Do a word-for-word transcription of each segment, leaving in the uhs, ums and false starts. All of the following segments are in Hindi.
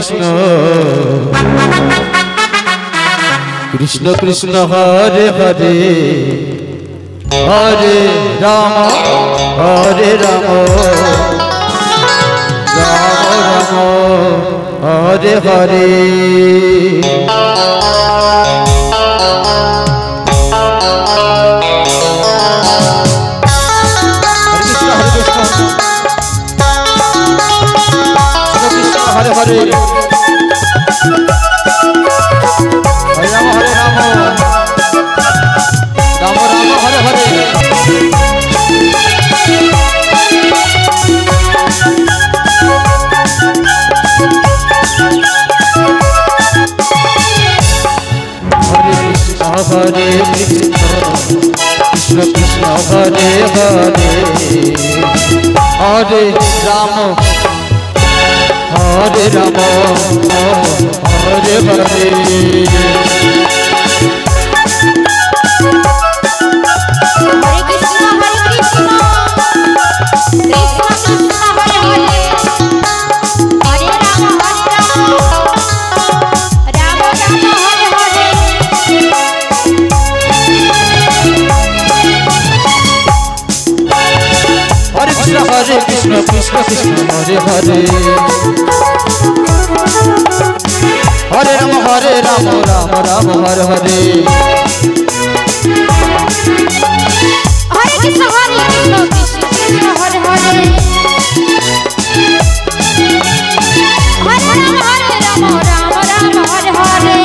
कृष्ण कृष्ण कृष्ण हरे हरे हरे राम हरे राम राम राम हरे हरे हरे हरे हरे राम हरे राम राम राम हरे हरे हरे कृष्ण कृष्ण कृष्ण हरे हरे हरे राम हरे राम हरे हरे हरे कृष्ण कृष्ण कृष्ण हरे हरे हरे राम हरे राम राम राम हरे हरे हरे कृष्ण हरे कृष्ण कृष्ण कृष्ण हरे हरे हरे राम हरे राम राम राम हरे हरे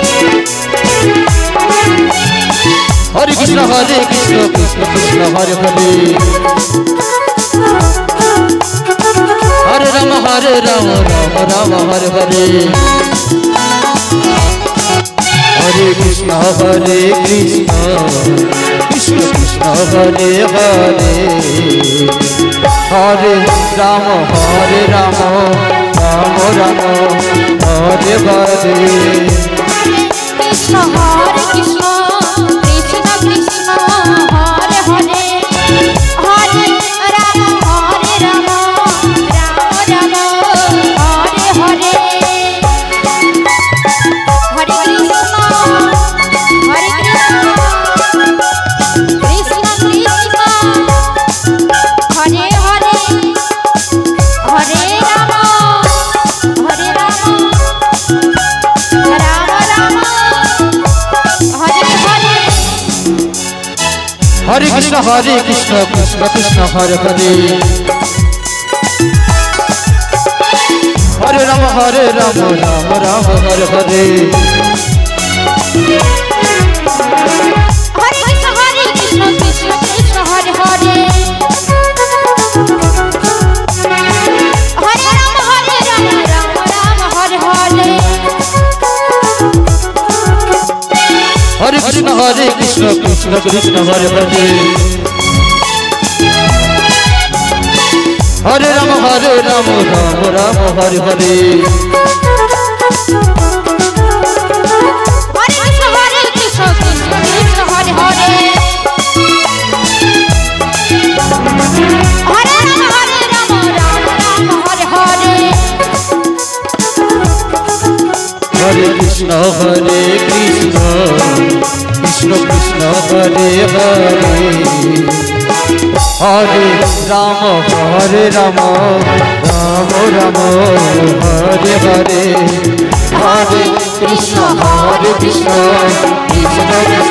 हरे कृष्ण हरे कृष्ण कृष्ण कृष्ण हरे हरे हरे राम हरे राम राम राम हरे हरे हरे कृष्ण हरे कृष्ण कृष्ण कृष्ण हरे हरे हरे राम हरे राम राम राम हरे हरे कृष्ण हरे कृष्ण कृष्ण कृष्ण हरे हरे हरे राम हरे राम राम राम हरे हरे हरे कृष्ण हरे कृष्ण कृष्ण कृष्ण हरे हरे हरे राम हरे राम राम राम हरे हरे हरे कृष्ण हरे कृष्ण कृष्ण कृष्ण हरे हरे हरे राम हरे राम राम राम हरे हरे हरे कृष्ण हरे कृष्ण कृष्ण कृष्ण हरे हरे हरे राम हरे राम राम राम हरे हरे हरे कृष्ण हरे कृष्ण कृष्ण कृष्ण हरे हरे हरे राम हरे राम राम राम हरे हरे हरे कृष्ण हरे कृष्ण कृष्ण कृष्ण हरे हरे हरे राम हरे राम राम राम हरे हरे हरे कृष्ण हरे कृष्ण कृष्ण कृष्ण हरे हरे हरे राम हरे राम राम राम हरे हरे हरे कृष्ण हरे कृष्ण कृष्ण कृष्ण